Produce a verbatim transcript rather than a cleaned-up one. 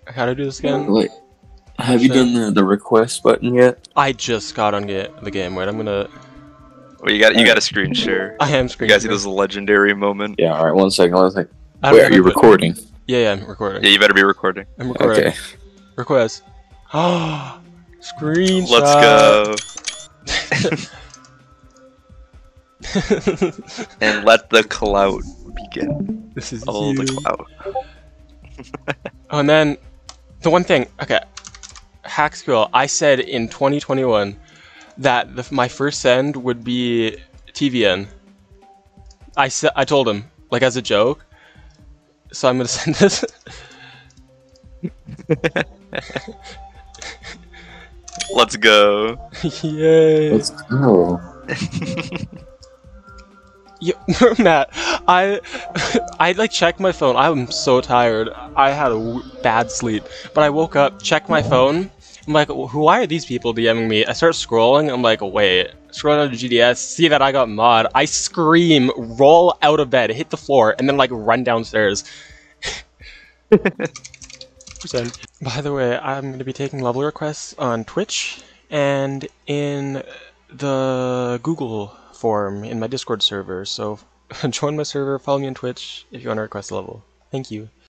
How do I do this again? Wait, have you done the, the request button yet? I just got on ga the game. Wait, I'm gonna. Well, you got you got a screen share. I am You screen guys see sharing. this legendary moment? Yeah. All right. One second. One second. I don't Wait, know are how you to put- recording? Yeah, yeah, I'm recording. Yeah, you better be recording. I'm recording. Okay. Request. Ah, screenshot. Let's go. And let the clout begin. This is Oh, you. the clout. Oh, and then the one thing. Okay, hack school. I said in twenty twenty-one that the, my first send would be T V N. I said I told him like as a joke. So I'm gonna send this. Let's go. Yay! Let's go. Yeah, Matt, I I like checked my phone. I'm so tired. I had a w bad sleep, but I woke up, checked my phone. I'm like, who? Why are these people DMing me? I start scrolling. I'm like, wait. Scroll down to G D S, see that I got mod. I scream, roll out of bed, hit the floor, and then like run downstairs. By the way, I'm going to be taking level requests on Twitch and in the Google form in my Discord server. So join my server, follow me on Twitch if you want to request a level. Thank you.